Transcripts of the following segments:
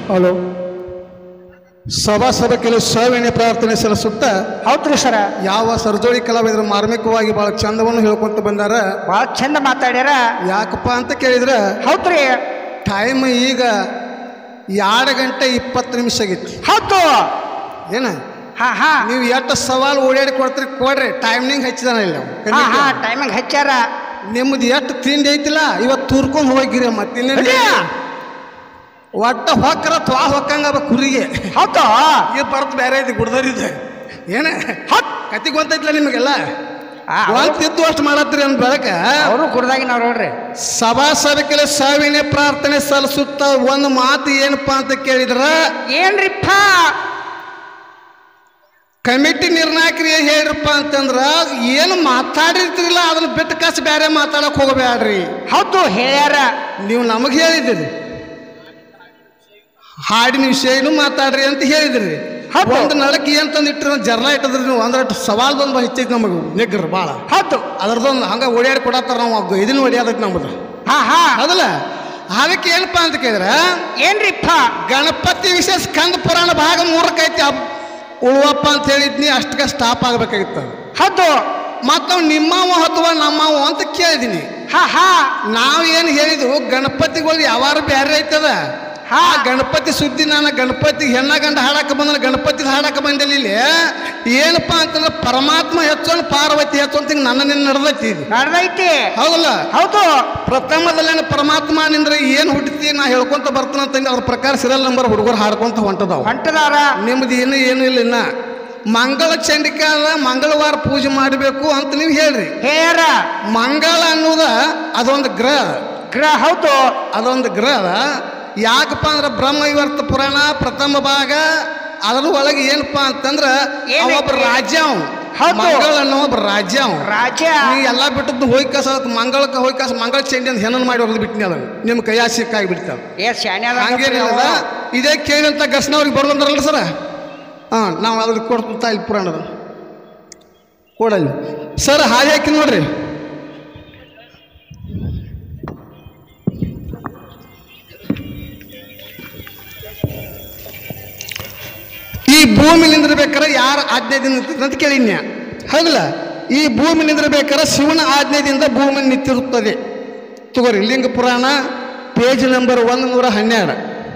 Hello ಸಭೆಯಲ್ಲಿ ಸವಿನಯ ಪ್ರಾರ್ಥನೆ ಸಲ್ಲಿಸುತ್ತಾ. ಹೌದ್ರಿ ಸರ. ಯಾವ ಸರ್ಜೋಳಿ ಕಲಾವಿದರು ಮಾರ್ಮಿಕವಾಗಿ ಬಹಳ ಚಂದವನ್ನು ಹೇಳ್ಕೊಂತ ಬಂದಾರ, ಬಹಳ ಚಂದ ಮಾತಾಡ್ಯಾರ. ಯಾಕಪ್ಪ ಅಂತ ಕೇಳಿದ್ರ, ಹೌದ್ರಿ ಟೈಮ್ ಈಗ 2:20 ಆಗಿತ್ತು. ಹೌದು ಏನ ಹಾ ಹಾ ನೀವು ಎಷ್ಟು ಸವಾಲು ಓಡಾಡಿ ಕೊಡ್ತೀರಿ ಕೊಡ್ರಿ, ಟೈಮಿಂಗ್ ಹಚ್ಚಿದಾನ ಇಲ್ಲ ಟೈಮಿಂಗ್ ಹಚ್ಚಾರ. ನಿಮ್ದು ಎಷ್ಟು ತಿಂಡಿ ಐತಿಲ್ಲ ಇವತ್ತು ತೂರ್ಕೊಂಡು ಹೋಗಿರಿ. ಮತ್ತೆ ಒಟ್ಟ ಹೊಕ್ಕರ ತ್ವಾ ಹೊಕ್ಕಂಗ ಕುರಿಗೆ. ಹೌದು ಇದು ಬರ್ತ ಬೇರೆ ಐತಿ ಗುಡ್ದರಿದೆ ಏನ ಕತಿ ಗೊತ್ತೈತಿಲ್ಲ ನಿಮಗೆಲ್ಲ. ಒಂತಿದ್ದು ಅಷ್ಟು ಮಾಡತ್ತೀರಿ ಅಂದ ಬೆಳಕ ಅವರು ಕುಡ್ದಾಗಿ ನಾವು ನೋಡ್ರಿ. ಸಭೆಯಲ್ಲಿ ಸಾವಿನ ಪ್ರಾರ್ಥನೆ ಸಲ್ಲಿಸುತ್ತ ಒಂದು ಮಾತು ಏನಪ್ಪಾ ಅಂತ ಕೇಳಿದ್ರ, ಏನ್ರಿಪ್ಪ ಕಮಿಟಿ ನಿರ್ಣಾಯಕರು ಹೇಳ್ರಪ್ಪ ಅಂತಂದ್ರ, ಏನು ಮಾತಾಡಿರ್ತಿರಲ್ಲ ಅದನ್ನ ಬಿಟ್ಟು ಕಾಸು ಬೇರೆ ಮಾತಾಡಕ್ ಹೋಗಬೇಡ್ರಿ. ಹೌದು ಹೇಳ್ಯಾರ. ನೀವು ನಮಗೆ ಹೇಳಿದಿರಿ ಹಾಡಿನ ವಿಷಯನೂ ಮಾತಾಡ್ರಿ ಅಂತ ಹೇಳಿದ್ರಿ. ಒಂದು ನಳಕ್ಕೆ ಏನ್ ತಂದಿಟ್ರಿ ಜರ್ಲ ಇಟ್ಟದ್ರಿ ನೀವು. ಒಂದಷ್ಟು ಸವಾಲ್ ಬಂದು ಹೆಚ್ಚೈತಿ ನಮಗೆ ನೆಗ್ರಿ ಭಾಳ. ಹೌದು ಅದ್ರದೊಂದು ಹಂಗ ಓಡಾಡಿ ಕೊಡತ್ತಾರ ನಾವು ಇದನ್ನ ಹೊಡಿಯೋದಕ್ಕೆ ನಮ್ಮದು. ಹಾ ಹಾ ಅದಲ್ಲ ಅದಕ್ಕೆ ಏನಪ್ಪಾ ಅಂತ ಕೇಳಿದ್ರ, ಏನ್ರಿಪ್ಪ ಗಣಪತಿ ವಿಶೇಷ ಸ್ಕಂದ ಪುರಾಣ ಭಾಗ 3 ಐತಿ ಉಳುವಪ್ಪ ಅಂತ ಹೇಳಿದ್ನಿ. ಅಷ್ಟಕ್ಕೆ ಸ್ಟಾಪ್ ಆಗ್ಬೇಕಾಗಿತ್ತು. ಹೌದು ಮತ್ ನಾವು ನಿಮ್ಮವ ಅಥವಾ ನಮ್ಮವ ಅಂತ ಕೇಳಿದೀನಿ. ಹಾ ಹಾ ನಾವ್ ಏನ್ ಹೇಳಿದ್ವು, ಗಣಪತಿಗಳು ಯಾವಾರು ಬ್ಯಾರೆ ಐತದ. ಆ ಗಣಪತಿ ಸುದ್ದಿ ನಾನು ಗಣಪತಿ ಹೆಣ್ಣ ಗಂಡ ಹಾಡಕ್ಕೆ ಬಂದ ಗಣಪತಿ ಹಾಡಕ್ಕೆ ಬಂದಿಲ್ಲ. ಇಲ್ಲಿ ಏನಪ್ಪಾ ಅಂತಂದ್ರೆ ಪರಮಾತ್ಮ ಹೆಚ್ಚು ಪಾರ್ವತಿ ಹೆಚ್ಚು ಅಂತ ನನ್ನ ನಿನ್ನ ನಡೆದೈತಿ. ಹೌದಲ್ಲ? ಹೌದು. ಪ್ರಥಮದಲ್ಲಿ ಪರಮಾತ್ಮ ನಿಂದ್ರೆ ಏನ್ ಹುಟ್ಟತಿ ನಾ ಹೇಳ್ಕೊಂತ ಬರ್ತಾನಂತ ಅವ್ರ ಪ್ರಕಾರ ಸಿರಲ್ ನಂಬರ್ ಹುಡುಗರು ಹಾಡ್ಕೊಂತ ಹೊಂಟದಾರ. ನಿಮ್ದು ಏನು ಇಲ್ಲ. ಇನ್ನ ಮಂಗಳ ಚಂಡಿಕಾದ ಮಂಗಳವಾರ ಪೂಜೆ ಮಾಡಬೇಕು ಅಂತ ನೀವು ಹೇಳ್ರಿ. ಮಂಗಳ ಅನ್ನೋದ ಅದೊಂದು ಗ್ರಹ. ಹೌದು ಅದೊಂದು ಗ್ರಹ ಅದ. ಯಾಕಪ್ಪ ಅಂದ್ರೆ ಬ್ರಹ್ಮವೈವರ್ತ ಪುರಾಣ ಪ್ರಥಮ ಭಾಗ ಅದ್ರ ಒಳಗೆ ಏನಪ್ಪಾ ಅಂತಂದ್ರ ಒಬ್ಬ ರಾಜ್ಯ ಮಂಗಳ ಅನ್ನೋ ಒಬ್ಬ ರಾಜ್ಯ. ನೀವು ಎಲ್ಲಾ ಬಿಟ್ಟದ್ದು ಹೋಗಿ ಕಸ ಮಂಗಳಕ್ಕೆ ಹೋಗಿ ಕಸ ಮಂಗಳ ಚಂಡಿ ಅಂತ ಹೆಣ್ಣನ್ನು ಮಾಡಿ ಹೊರದು ಬಿಟ್ಟಿನಿ. ಅದನ್ನು ನಿಮ್ ಕೈಯ ಸಿಕ್ಕಾಗಿ ಬಿಡ್ತಾವ. ಹಂಗೇನಿಲ್ಲ. ಇದೇ ಕೇಳಿದಂತ ಘರ್ಷಣೆ ಅವ್ರಿಗೆ ಬರೋದಂದ್ರಲ್ಲ ಸರ. ನಾವು ಅದ್ರ ಕೊಡ್ತಾ ಇಲ್ಲಿ ಪುರಾಣದ ಕೊಡಲ್ಲಿ ಸರ್. ಹಾಗೆ ಹಾಕಿ ನೋಡ್ರಿ. ಈ ಭೂಮಿ ನಿಂದಿರ್ಬೇಕಾರೆ ಯಾರ ಆಜ್ಞೆದಿಂದ ಅಂತ ಕೇಳಿನ್ಯ. ಹೌದಲ್ಲ? ಈ ಭೂಮಿ ನಿಂದಿರ್ಬೇಕಾರೆ ಶಿವನ ಆಜ್ಞೆಯಿಂದ ಭೂಮಿ ನಿಂತಿರುತ್ತದೆ. ತಗೋರಿ ಲಿಂಗ ಪುರಾಣ ಪೇಜ್ ನಂಬರ್ 112.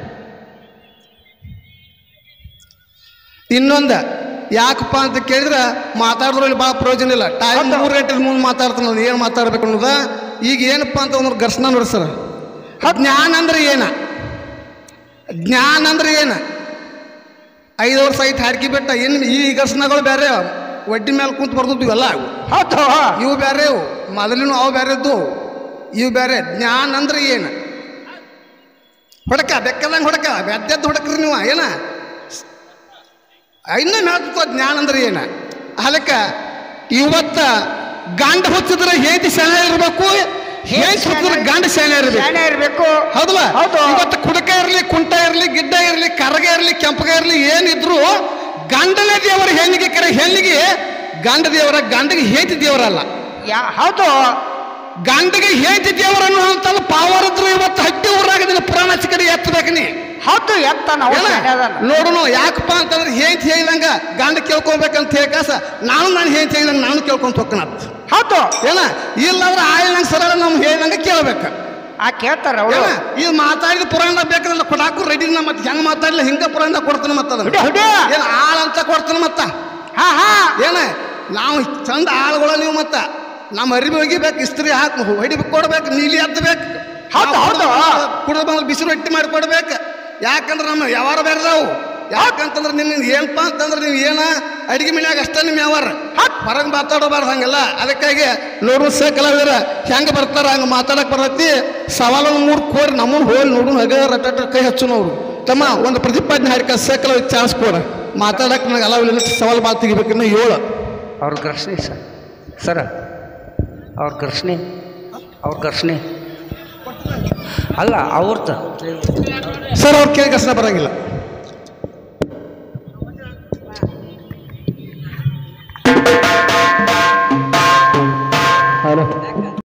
ಇನ್ನೊಂದ ಯಾಕಪ್ಪ ಅಂತ ಕೇಳಿದ್ರೆ ಮಾತಾಡಿದ್ರಲ್ಲಿ ಭಾಳ ಪ್ರಯೋಜನ ಇಲ್ಲ. ಟೈಮ್ 3 ಗಂಟೆ ಮುಂದೆ ಮಾತಾಡ್ತಾನ ಏನು ಮಾತಾಡ್ಬೇಕು ಅನ್ನೋದ. ಈಗ ಏನಪ್ಪಾ ಅಂತ ಒಂದು ಘರ್ಷಣೆ ನೋಡಿ ಸರ್. ಜ್ಞಾನ ಅಂದ್ರೆ ಏನ? ಜ್ಞಾನ ಅಂದ್ರೆ ಏನ? 5 ವರ್ಷ ಐತಿ ಹಾಡ್ಕಿ ಬಿಟ್ಟ. ಇನ್ನು ಈ ಘರ್ಷಣೆಗಳು ಬೇರೆ ಒಡ್ಡಿ ಮೇಲೆ ಕುಂತು ಬರ್ತಿದ್ವು ಎಲ್ಲ. ಹೌದು ಇವು ಬೇರೆ, ಮೊದಲಿನ ಅವು ಬೇರೆ ಇದ್ದು, ಇವು ಬೇರೆ. ಜ್ಞಾನ ಅಂದ್ರೆ ಏನು? ಹೊಡಕ ಬೆಕ್ಕದಂಗೆ ಹೊಡಕ ಬೆದ್ದೆದ್ದು ಹೊಡಕ್ರಿ ನೀವು ಏನ. ಇನ್ನೂ ಹೇಳ್ತ ಜ್ಞಾನ ಅಂದ್ರೆ ಏನ? ಅದಕ್ಕೆ ಇವತ್ತ ಗಂಡ ಹುಚ್ಚಿದ್ರೆ ಹೇತಿ ಶಾಣೆ ಇರಬೇಕು, ಗಂಡ ಶಾಣೆ ಇರಬೇಕು. ಹೌದಲ್ಲ? ಇವತ್ತು ಕುಡಕ ಇರ್ಲಿ, ಕುಂಟ ಇರ್ಲಿ, ಗಿಡ್ಡ ಇರ್ಲಿ, ಕರಗ ಇರ್ಲಿ, ಕೆಂಪಗ ಇರ್ಲಿ, ಏನಿದ್ರು ಗಂಡನೇ ದೇವರ ಹೆಣ್ಣಿಗೆ ಕರೆ. ಹೆಣ್ಣಿಗೆ ಗಂಡ ದೇವರ, ಗಂಡಿಗೆ ಹೇತಿ ದೇವರಲ್ಲ. ಹೌದು. ಗಂಡಿಗೆ ಹೇತಿ ದೇವರನ್ನು ಅಂತಂದು ಪಾವರ್ ಇದ್ರು ಇವತ್ತು ಹಟ್ಟಿ ಊರಾಗದಿಲ್ಲ ಪುರಾಣ ಕಡೆ ಎತ್ತಬೇಕು ನೀ. ಹೌದು ಎತ್ತ ನೋಡೋಣ. ಯಾಕಪ್ಪ ಅಂತಂದ್ರೆ ಹೇಂತ ಹೇಳಿದಂಗ ಗಂಡ ಕೇಳ್ಕೊಬೇಕಂತ ಹೇಳ್ಕಾಸ ನಾನು ಹೇಂತ ಹೇಳಿದಂಗ ನಾನು ಕೇಳ್ಕೊಂತ ಹೋಗ್ತಾನ. ಹೌದು ಏನ? ಇಲ್ಲಾಂದ್ರೆ ಆಯ್ಲಂಗ ಸರಳ ನಮ್ ಹೇಳಿದಂಗ ಕೇಳ್ಬೇಕ. ಕೇಳ್ತಾರ. ಇದು ಮಾತಾಡಿದ ಪುರಾಣ ಬೇಕಂದ್ರೆ ಕೊಡಾಕು ರೆಡಿ. ಮತ್ತೆ ಹೆಂಗ್ ಮಾತಾಡ್ಲಿಲ್ಲ ಹಿಂಗ ಪುರಾಣ ಕೊಡ್ತಾನ. ಮತ್ತದ ಏನ್ ಆಳ್ ಅಂತ ಕೊಡ್ತಾನ. ಮತ್ತ ಏನ ನಾವು ಚಂದ ಆಳುಗಳ ನೀವು ಮತ್ತ ನಮ್ಮ ಅರಿವಿ ಒಗಿಬೇಕು, ಇಸ್ತ್ರಿ ಹಾಕಿ ಹೊಡಿಬೇಕು, ಕೊಡ್ಬೇಕು, ನೀಲಿ ಎತ್ತಬೇಕು, ಕುಡಿದ ಬಂದ್ರೆ ಬಿಸಿಲು ರೊಟ್ಟಿ ಮಾಡಿ ಕೊಡ್ಬೇಕು. ಯಾಕಂದ್ರೆ ನಮ್ಮ ವ್ಯವಹಾರ ಬೇರೆದಾವು. ಯಾಕಂತಂದ್ರೆ ನಿನ್ನ ಏನಪ್ಪ ಅಂತಂದ್ರೆ ನೀವು ಏನ ಅಡಿಗೆ ಮನ್ಯಾಗ ಅಷ್ಟ ನಿಮ್ಮ ವ್ಯವಹಾರ ಹೊರಗೆ ಮಾತಾಡಬಾರ್ದು ಹಂಗಲ್ಲ. ಅದಕ್ಕಾಗಿ ನೋಡು ಕಲಾವಿದರ ಹೆಂಗ ಬರ್ತಾರ ಹಂಗ ಮಾತಾಡಕ್ ಬರತ್ತಿ. ಸವಾಲನ್ನು 3 ಕೋರಿ ನಮ್ಮನ್ನು ಹೋಗಿ ನೋಡು ಹಗ ರಟ ಕೈ ಹಚ್ಚು ನೋಡು. ತಮ್ಮ ಒಂದು ಪ್ರತಿಪಾದನೆ ಹಾಡಿಕ ಕಲಾವಿದ ಚಾನ್ಸ್ ಕೊಡ ಮಾತಾಡಕ್ ನನಗೆ ಅಲಾವಿಲ್ಲ. ಸವಾಲು ಮಾತು ತೆಗಿಬೇಕು. 7 ಅವ್ರ ಘರ್ಷಣೆ ಸರ. ಅವ್ರ ಘರ್ಷಣೆ ಅಲ್ಲ ಅವ್ರದ್ದು ಸರ್. ಅವ್ರ ಕೇಳಿ ಘರ್ಷಣೆ ಬರಂಗಿಲ್ಲ.